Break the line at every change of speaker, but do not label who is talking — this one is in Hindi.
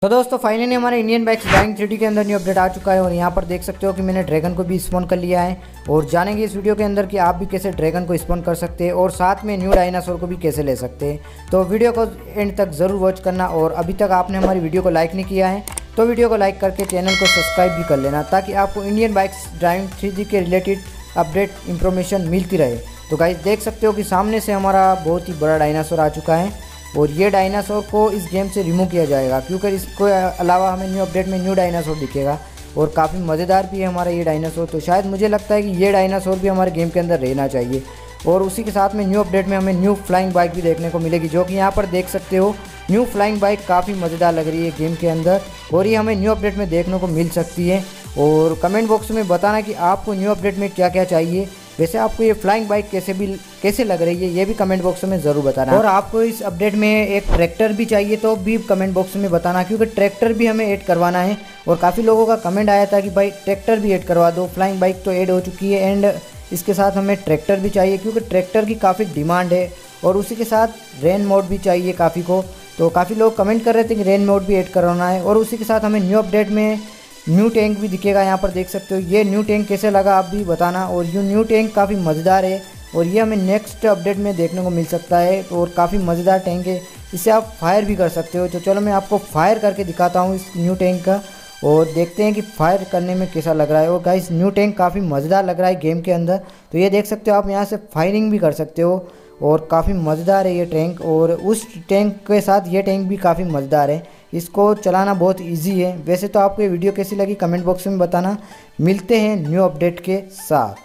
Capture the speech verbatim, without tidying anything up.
तो दोस्तों फाइनली हमारे Indian Bikes Driving three D के अंदर न्यू अपडेट आ चुका है और यहाँ पर देख सकते हो कि मैंने ड्रैगन को भी स्पॉन कर लिया है और जानेंगे इस वीडियो के अंदर कि आप भी कैसे ड्रैगन को स्पॉन कर सकते हैं और साथ में न्यू डायनासोर को भी कैसे ले सकते हैं। तो वीडियो को एंड तक ज़रूर वॉच करना और अभी तक आपने हमारी वीडियो को लाइक नहीं किया है तो वीडियो को लाइक करके चैनल को सब्सक्राइब भी कर लेना ताकि आपको Indian Bikes Driving three D के रिलेटेड अपडेट इंफॉर्मेशन मिलती रहे। तो गाइस देख सकते हो कि सामने से हमारा बहुत ही बड़ा डायनासोर आ चुका है और ये डायनासोर को इस गेम से रिमूव किया जाएगा क्योंकि इसको अलावा हमें न्यू अपडेट में न्यू डायनासोर दिखेगा और काफ़ी मज़ेदार भी है हमारा ये डायनासोर। तो शायद मुझे लगता है कि ये डायनासोर भी हमारे गेम के अंदर रहना चाहिए और उसी के साथ में न्यू अपडेट में हमें न्यू फ्लाइंग बाइक भी देखने को मिलेगी जो कि यहाँ पर देख सकते हो। न्यू फ्लाइंग बाइक काफ़ी मज़ेदार लग रही है गेम के अंदर और ये हमें न्यू अपडेट में देखने को मिल सकती है। और कमेंट बॉक्स में बताना कि आपको न्यू अपडेट में क्या क्या चाहिए। वैसे आपको ये फ्लाइंग बाइक कैसे भी कैसे लग रही है ये भी कमेंट बॉक्स में ज़रूर बताना। और आपको इस अपडेट में एक ट्रैक्टर भी चाहिए तो भी कमेंट बॉक्स में बताना क्योंकि ट्रैक्टर भी हमें ऐड करवाना है और काफ़ी लोगों का कमेंट आया था कि भाई ट्रैक्टर भी ऐड करवा दो। फ्लाइंग बाइक तो ऐड हो चुकी है एंड इसके साथ हमें ट्रैक्टर भी चाहिए क्योंकि ट्रैक्टर की काफ़ी डिमांड है और उसी के साथ रेन मोड भी चाहिए काफ़ी को। तो काफ़ी लोग कमेंट कर रहे थे कि रेन मोड भी ऐड करवाना है और उसी के साथ हमें न्यू अपडेट में न्यू टैंक भी दिखेगा। यहाँ पर देख सकते हो ये न्यू टैंक कैसे लगा आप भी बताना। और ये न्यू टैंक काफ़ी मज़ेदार है और ये हमें नेक्स्ट अपडेट में देखने को मिल सकता है और काफ़ी मज़ेदार टैंक है, इससे आप फायर भी कर सकते हो। तो चलो मैं आपको फायर करके दिखाता हूँ इस न्यू टैंक का और देखते हैं कि फायर करने में कैसा लग रहा है। और गाइस न्यू टैंक काफ़ी मज़ेदार लग रहा है गेम के अंदर। तो ये देख सकते हो आप यहाँ से फायरिंग भी कर सकते हो और काफ़ी मज़ेदार है ये टैंक। और उस टैंक के साथ ये टैंक भी काफ़ी मज़ेदार है, इसको चलाना बहुत इजी है। वैसे तो आपको ये वीडियो कैसी लगी कमेंट बॉक्स में बताना। मिलते हैं न्यू अपडेट के साथ।